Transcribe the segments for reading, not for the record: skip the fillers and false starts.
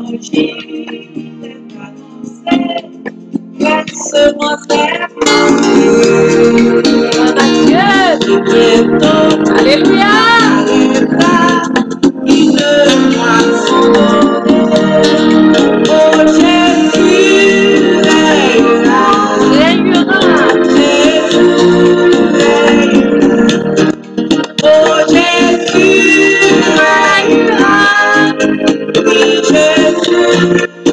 Laisse-moi faire Alléluia. une moisson dorée. Oh Jésus règnera. Oh Jésus règnera. Oui Jésus.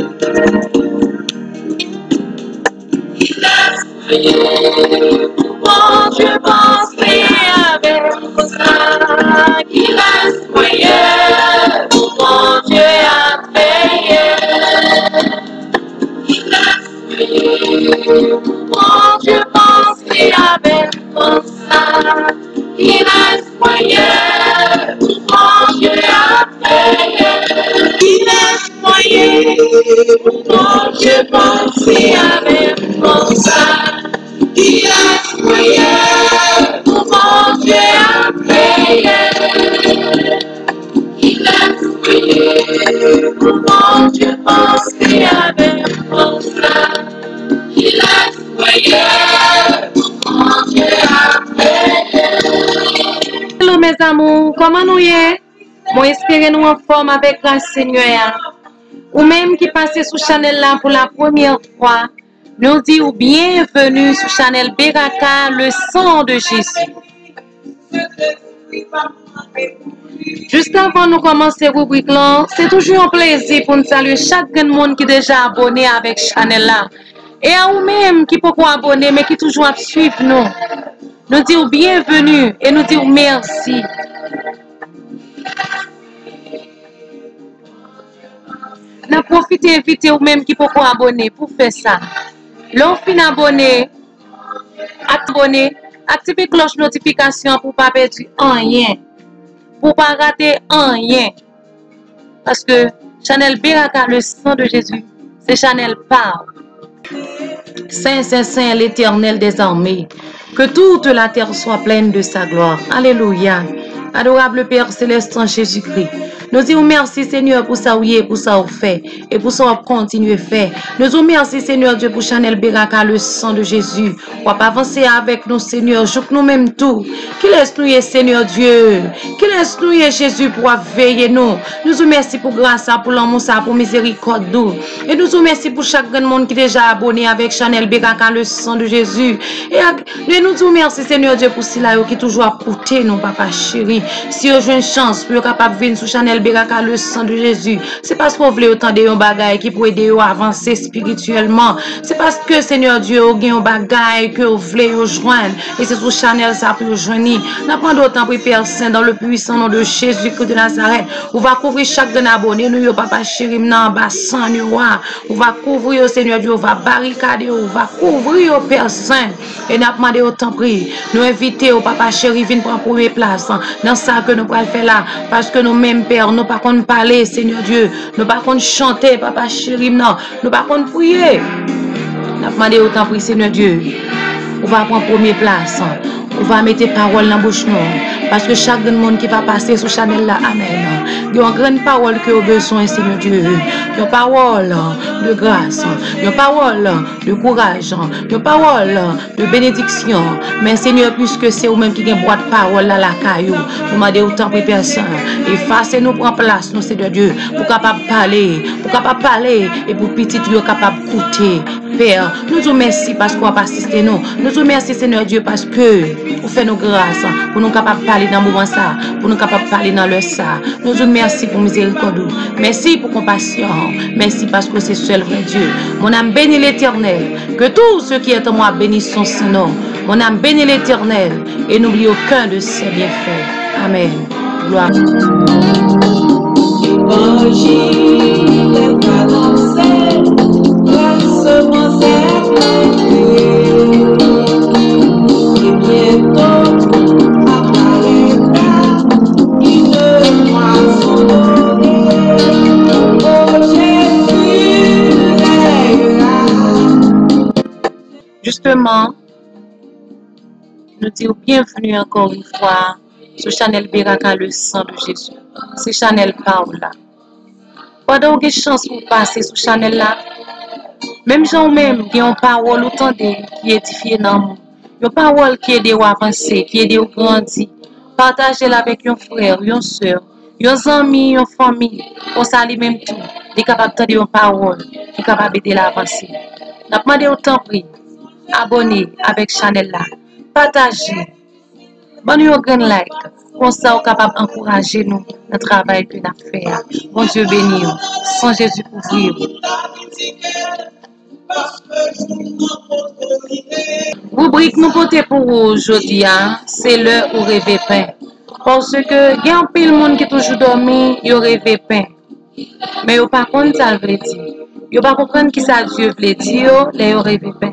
Mon Dieu pense avec ça, qu'il reste moyen, mon Dieu a payé. Mon Dieu pense avec ça, qu'il reste moyen, mon Dieu a payé. Il reste moyen, mon Dieu pense avec ça. Il reste moyen, mon Dieu a payé. Il reste moyen, mon Dieu pense avec ça. Il reste moyen, mon Dieu a payé. Hello mes amours, comment nous y est? Moi espérez nous en forme avec grâce Seigneur. Ou même qui passez sous Chanel là pour la première fois, nous disons bienvenue sur Chanel Beraka, le sang de Jésus. Juste avant de commencer rubrique là, c'est toujours un plaisir pour nous saluer chaque monde qui est déjà abonné avec Chanel là. Et à vous-même qui peut pas abonner mais qui toujours suivre nous. Nous disons bienvenue et nous disons merci. Nous profitons d'inviter vous-même qui peut pas abonner pour faire ça. L'on fin abonné, activez cloche notification pour ne pas perdre rien, pour ne pas rater rien. Parce que Chanel Beraka, le sang de Jésus, c'est Chanel parle. Saint, Saint, Saint, l'Éternel des armées, que toute la terre soit pleine de sa gloire. Alléluia. Adorable Père Céleste en Jésus-Christ. Nous disons merci Seigneur pour ça oui pour ça vous fait et pour ça vous continuez à faire. Nous disons merci Seigneur Dieu pour Chanel Beraka, le sang de Jésus. Pour avancer avec nous Seigneur, joue nous-mêmes tout. Qui laisse nous Seigneur Dieu. Qui laisse nous Jésus pour veiller nous. Nous disons merci pour grâce, pour l'amour, pour miséricorde. Et nous disons merci pour chaque monde qui est déjà abonné avec Chanel Beraka, le sang de Jésus. Et nous disons merci Seigneur Dieu pour cela qui toujours a porté nous papa chéri. Si vous avez une chance pour être capable de venir sur Chanel Beraka, le sang de Jésus, c'est parce que vous voulez autant de bagages qui pour aider à avancer spirituellement. C'est parce que Seigneur Dieu, vous avez un bagage que vous voulez joindre. Et c'est sur Chanel ça pour joindre. N'apprenez autant pour Père Saint dans le puissant nom de Jésus-Christ de Nazareth. On va couvrir chaque abonné, nous, papa chéri, dans bassin, on va couvrir, Seigneur Dieu, on va barricader, on va couvrir, Père Saint. Et nous demandons autant prier. Nous inviter au papa chéri, viens prendre première place. Dans ça que nous pouvons faire là, parce que nous-mêmes, Père, nous ne pouvons pas parler, Seigneur Dieu, nous ne pouvons pas chanter, Papa chéri, non, nous ne pouvons pas prier. Nous demandons autant prier, Seigneur Dieu. On va prendre première place. On va mettre parole dans la bouche, parce que chaque monde qui va passer sur Chanel là, amen. Il y a une grande parole que vous avez besoin, Seigneur Dieu. Il y a une parole de grâce, il y a une parole de courage, il y a une parole de bénédiction. Mais Seigneur, puisque c'est vous-même qui avez boîte de parole là, la caillou, nous demandons autant pour personne. Effacez-nous, prendre place, nous, Seigneur Dieu, pour capable parler, et pour petit, nous capable d'écouter. Père, nous vous merci parce qu'on va assister nous. Nous vous merci, Seigneur Dieu, parce que vous faites nos grâces, pour nous capables de parler dans le moment ça, pour nous capables de parler dans le ça. Nous vous merci pour miséricorde. Merci pour compassion. Merci parce que c'est seul vrai Dieu. Mon âme bénit l'Éternel. Que tout ce qui est en moi bénisse son Saint-Nom. Mon âme bénit l'Éternel et n'oublie aucun de ses bienfaits. Amen. Gloire. Justement, nous disons bienvenue encore une fois sur Chanel Beraka, le sang de Jésus. C'est Chanel Paola. pendant que vous avez chance pour passer sur Chanel là, même gens même qui ont parole autant qui édifie dans le monde. Une parole qui aide à avancer, qui aide à grandir. Partagez-la avec un frère, une soeur, un ami, une famille. On s'allie même tout. Est capable de dire une parole qui est capable d'aider à avancer. N'a pas demandé autant prix. Abonnez avec Chanel là. Partagez. Bonne un grand like. Comme ça, vous capable d'encourager nous dans le travail que nous faisons. Bon Dieu béni. Sans Jésus couvrir. Rubrique nous portons pour aujourd'hui, c'est l'heure où rêver pain. Parce que il y a un pile monde qui toujours dormi, il rêve pain. Mais il pas comprendre ça veut dire. Il pas comprendre qui ça Dieu veut dire, les rêve pain.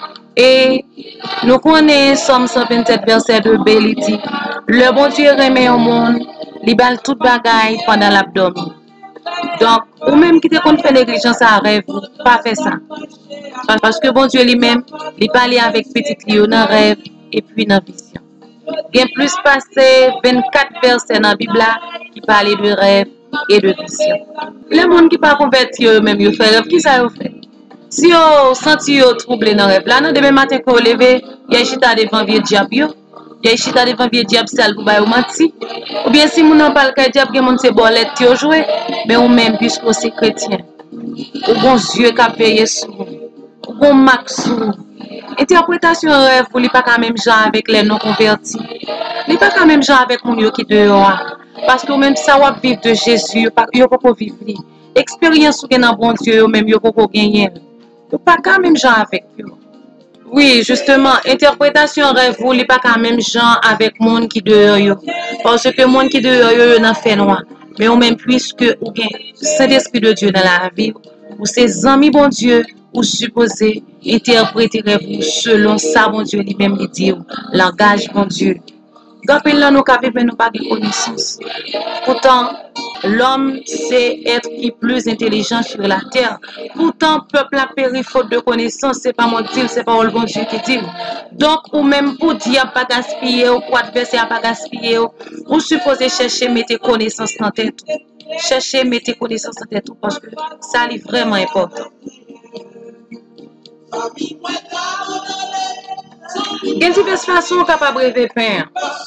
Et nous connaissons Somme 127 verset 2b, il dit le bon Dieu remet au monde, il balle toute bagaille pendant l'abdomen. Donc, ou même qui te compte faire négligence à rêve, pas faire ça. Parce que bon Dieu lui-même, il parle avec petit Léo dans rêve et puis dans vision. Il y a plus passé 24 versets dans la Bible qui parlent de rêve et de vision. Les gens qui ne sont pas convertis eux-mêmes, ils font rêve, qui ça fait? Si vous sentez troublé dans le rêve, là, demain matin, quand vous levez, il y a chita devant vieux diable, il y a chita devant vieux diable, c'est pour vous mentir. Ou bien si vous n'avez pas le diable, il y a des bolette qui ont joué, mais vous même, puisque vous êtes chrétien, ou bon Dieu qui a payé sur vous, ou bon max sur vous. Interprétation rêve, vous n'avez pas quand même genre avec les non convertis. Vous n'avez pas quand même genre avec les gens qui dehors. Parce que même ça, vous vivre de Jésus, vous ne pouvez pas vivre. Expérience que dans bon Dieu, même vous ne pouvez pas gagner. Vous pas quand même genre avec eux. Oui, justement, interprétation rêve, vous n'avez pas quand même genre avec les gens qui dehors. Parce que les gens qui dehors, ils ont fait noir. Mais au même puisque vous avez Saint-Esprit de Dieu dans la vie, ou ses amis bon Dieu, ou supposez interpréter vous selon ça bon Dieu lui-même lui dit, langage bon Dieu. Quand là nous capable nous pas de connaissance. Pourtant l'homme c'est être qui plus intelligent sur la terre. Pourtant peuple a péri faute de connaissance, c'est pas mon dire, c'est pas le bon Dieu qui dit. Donc ou même pour dire pas gaspiller ou pour adversaire pas gaspiller ou supposez chercher mettre connaissance dans tête. Chercher mettre connaissance dans tête parce que ça est vraiment important. Il y a diverses façons capables de rêver pain.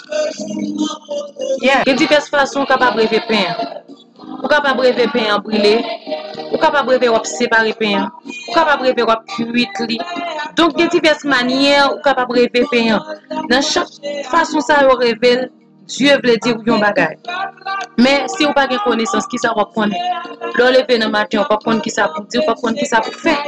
Il y a diverses façons capables de rêver pain. Ou capable de rêver pain en brûlé, ou capable de rêver séparer pain, ou capable de rêver cuit. Donc il y a diverses manières ou capable de rêver pain. Dans chaque façon ça rêve, Dieu veut dire un bagage. Mais si vous n'avez pas de connaissance, qui ça va prendre? Lever dans le matin, on va prendre qui ça pour dire, on va prendre qui ça pour faire.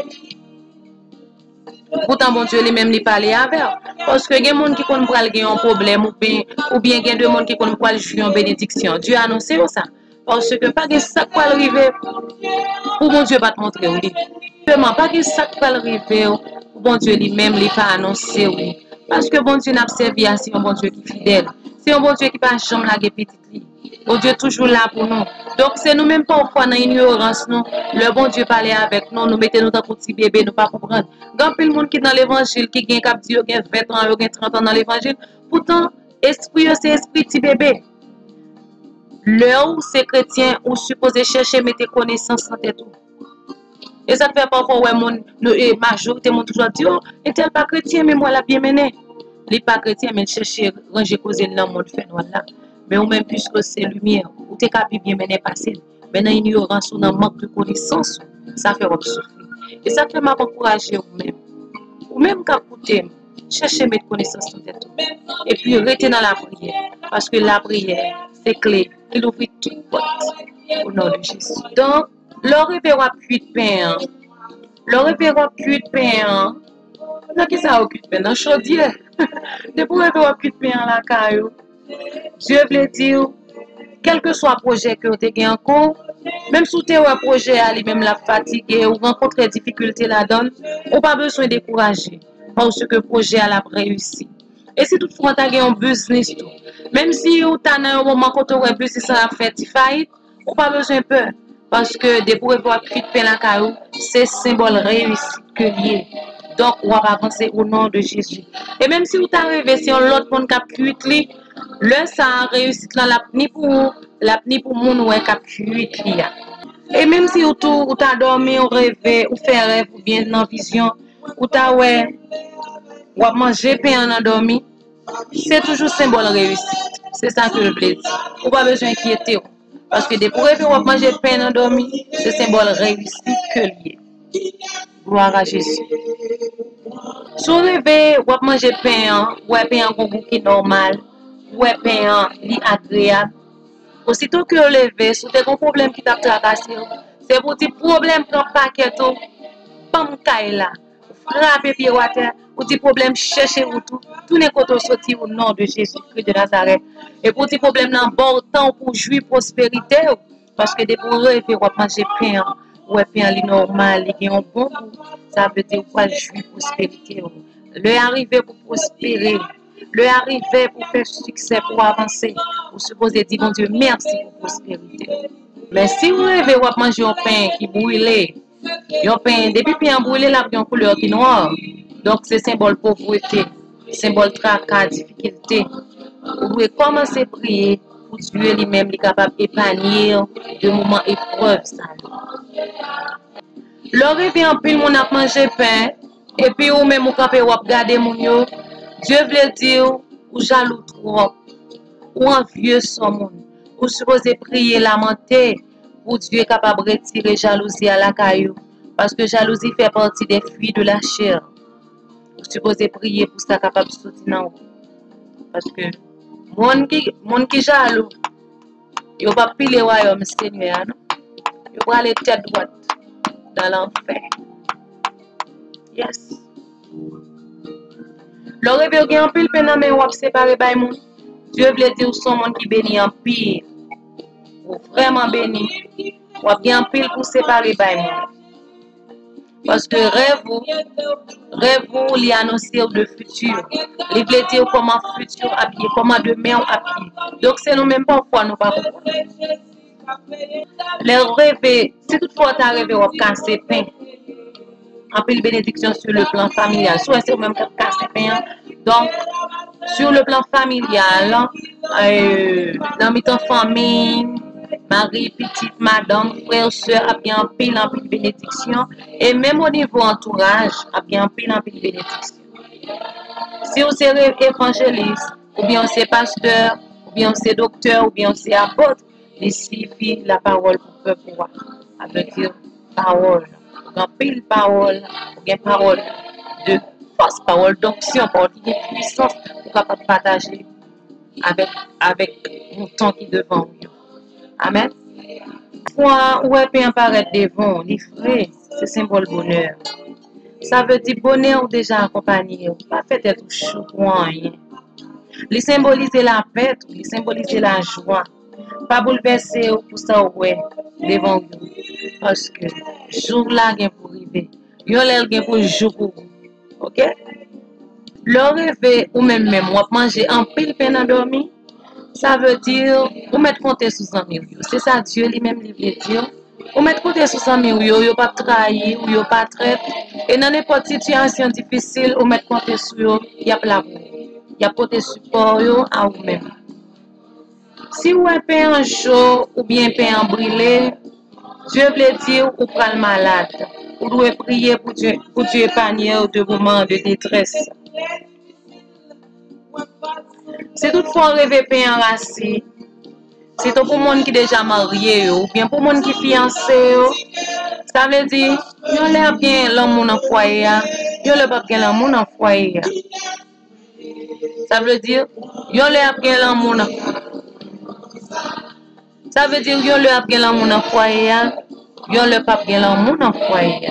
Pourtant, bon Dieu, lui-même, il parle avec. Parce que il y a des gens qui ont un problème ou bien il y a des gens qui ont jouer en bénédiction. Dieu a annoncé ça. Parce que pas de ça qui va arriver pour bon Dieu pas te montrer. Vraiment, pas de ça qui va arriver pour bon Dieu lui-même, il pas annoncé. Parce que bon Dieu n'a pas servi à un bon Dieu qui est fidèle. C'est un bon Dieu qui n'a pas jamais la petite. Bon Dieu est toujours là pour nous. Donc, c'est nous-mêmes parfois dans l'ignorance, nous. Le bon Dieu parlait avec nous, nous mettons nous dans un petit bébé, nous ne pas comprendre. Quand il y a des gens qui dans l'évangile, qui ont 20 ans, 30 ans dans l'évangile, pourtant, esprit, c'est esprit petit bébé. L'heure où c'est chrétien, ou supposé chercher, mettre connaissance dans tête. Et ça fait parfois, ouais, la majorité, mon toujours dit, oh, n'est-elle pas chrétien, mais moi, la bien mené. Il n'est pas chrétien, mais il cherche à ranger cause dans le monde fait là. Mais ou même puisque c'est lumière, ou t'es capable bien mener passer. Mais dans l'ignorance ou dans le manque de connaissance, ça fait souffrir. Et ça fait m'encourager vous-même. Ou même quand vous cherchez à mettre connaissance dans tête. Et puis restez dans la prière. Parce que la prière, c'est clé. Il ouvre toute porte au nom de Jésus. Donc, le révérend cuit de pain. Le révérend cuit de pain. Dans qui ça occupe de pain? Dans chaudière. De pour révérend cuit de pain la caillou. Dieu veut dire, quel que soit le projet que vous avez en cours, même si vous avez un projet à lui-même la fatigué ou rencontrez des difficultés là-dedans, vous n'avez pas besoin de décourager parce que le projet a réussi. Et si toutefois vous avez un business, même si vous avez un moment où vous avez un business à faire faillite, vous n'avez pas besoin de peur. Parce que des pour avoir cuit de pain la caillou, c'est symbole réussite que lié. Donc, on va avancer au nom de Jésus. Et même si vous arrivez, si on l'autre monde qui a cuit, le ça a réussi dans la ni pour moun ou cap cuit. Et même si ou t'as dormi, ou rêvé, ou fait rêve, ou bien dans vision, ou t'as ouais, ou a mangé pain en endormi, c'est toujours symbole réussite. C'est ça que je voulais dire. Ou pas besoin d'inquiéter. Parce que dès pour rêver, ou a mangé pain en endormi, c'est symbole réussite que lié. Gloire à Jésus. Si vous rêvez, ou a mangé pain, ou a pain en goût qui est normal, ou a pain li agréable, aussitôt que vous levez, si vous avez un problème qui t'a tracassé, c'est pour dire problème prend paquet tout, pas m'caille là. Frapper pied à terre, ou dire problème chercher ou tout n'est côté sorti au nom de Jésus-Christ de Nazareth. Et pour dire problème dans bon temps pour jouir prospérité, parce que des pour rêver ou manger pain, ou pain li normal, li gen un bon goût, ça veut dire quoi jouir prospérité. Le arriver pour prospérer, le arriver pour faire succès, pour avancer, vous supposez dire bon Dieu merci pour prospérité. Mais si vous rêvez ou manger un pain qui brûlé, depuis pain brûlé, la une couleur qui noire. Donc c'est symbole pauvreté, symbole tracas, difficulté. Vous pouvez commencer à prier pour Dieu lui-même est capable d'épargner de moments épreuves. Le rêve en pile mon a mangé pain et puis ou même ou capé ou regarder mon yo. Dieu veut dire ou jaloux trop ou envieux son monde. Ou supposez prier lamenter pour Dieu capable de retirer jalousie à la caillou. Parce que jalousie fait partie des fruits de la chair. Vous supposez prier pour ça capable de sortir dans vous. Parce que mon qui jaloux, il va piler royaume Seigneur. Il va aller tête droite dans l'enfer. Yes. Le rêve qui en pile peine mais ou séparé par moun. Dieu veut dire son monde qui béni en pile. Ou vraiment béni. Ou bien en pile pour séparer par moun. Parce que rêve li annoncer de futur. Il veut dire comment futur habillé, comment demain habillé. Donc c'est nous même parfois nous pas. Les rêves, si toutefois tu as rêvé ou casser pain. En pile bénédiction sur le plan familial. Soit c'est même casser pain. Donc sur le plan familial, dans mes famille, mari, petite, madame, frère, soeur, a bien en pile bénédiction. Et même au niveau entourage, a bien en pile bénédiction. Si vous êtes évangéliste, ou bien vous êtes pasteur, ou bien vous êtes docteur, ou bien vous êtes apôtre, il suffit la parole pour pouvoir. Ça veut dire parole. En pile parole, ou bien parole de force, parole d'onction, parole de puissance, pour capable partager avec mon temps qui est devant vous. Amen. Fois où elle peut apparaître devant, les frais, c'est symbole bonheur. Ça veut dire bonheur déjà accompagné, pas fait être chou pour rien. Il symbolise la paix, il symbolise la joie. Pas bouleverser pour ça ouais devant vous. Parce que jour là gain pour arriver. Yon lèl gain pour jour pour vous. OK? Le rêve ou même ou manger en pile peine endormi. Ça veut dire, ou mettre compter sous amis. C'est ça Dieu lui-même lui veut dire. Ou mettre compter sous amis, ou pas trahir, ou pas traite. Et dans n'importe situation difficile, ou mettre compter sur eux, il y a la il y a porter support à vous-même. Si vous avez pain en chaud ou bien pain en brûlé, Dieu veut dire ou pas le malade. Vous devez prier pour Dieu épargner de moments de détresse. Si toutefois rêver pain enracé, c'est pour les gens qui sont déjà mariés ou bien pour les gens qui sont fiancés, ça veut dire qu'ils ont bien l'amour dans le foyer, ils ont pas bien l'amour dans le foyer. Ça veut dire qu'ils ont bien l'amour dans ça veut dire qu'ils ont bien l'amour dans le foyer, ils ont pas bien l'amour dans le foyer.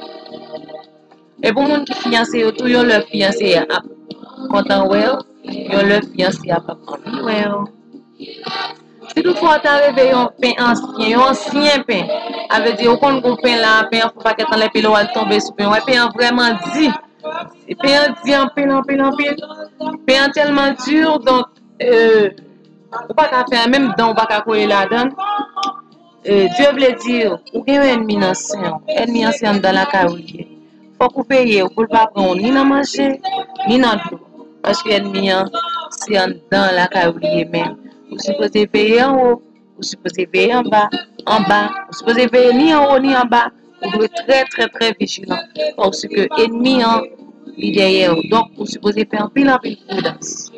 Et pour les gens qui sont fiancés, ils ont leur fiancé à content ils ont leur fiancé à pas content. Si toutefois tu as rêvé un pain ancien pain, ça veut dire qu'on a un pain là, pain faut pas que dans les pieds va tomber sur pain, pain vraiment dit. Et pain dit en pain, pain tellement dur donc on pas qu'à faire même dans on pas qu'à couler là-dedans. Dieu veut dire ou bien ennemi ancien dans la carrière. Faut qu'on paye pour pas prendre ni dans manger ni dans l'eau parce que ennemi c'est dans la carrière même. Vous supposez payer en haut, vous supposez payer en bas, en bas, vous supposez veiller ni en haut ni en bas. Vous devez être très vigilant. Parce que l'ennemi est derrière. Donc, vous supposez faire un pile prudence.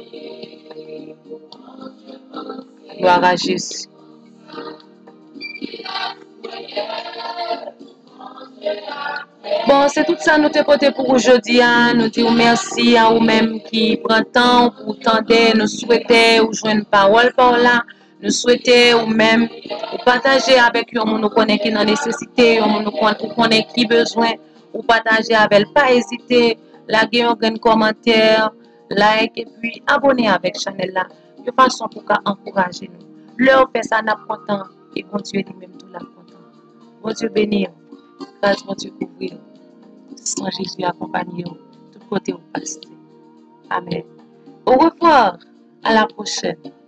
Gloire à Jésus. Bon, c'est tout ça nous te porté pour aujourd'hui. Nous disons merci à vous-même qui prend temps pour tendre, nous souhaiter ou jouer une parole par là. Nous souhaitons vous-même partager avec eux, nous connaît qui dans nécessité, nous connaît qui besoin, ou partager avec pas hésiter, laguer un commentaire, like et puis abonner avec la chaîne là, de façon pour encourager nous. Leur fait ça n'a pas content et bon Dieu lui-même tout la content. Bon Dieu bénir, grâce bon Dieu couvrir. Sans Jésus accompagné, tout côté où passe. Amen. Au revoir, à la prochaine.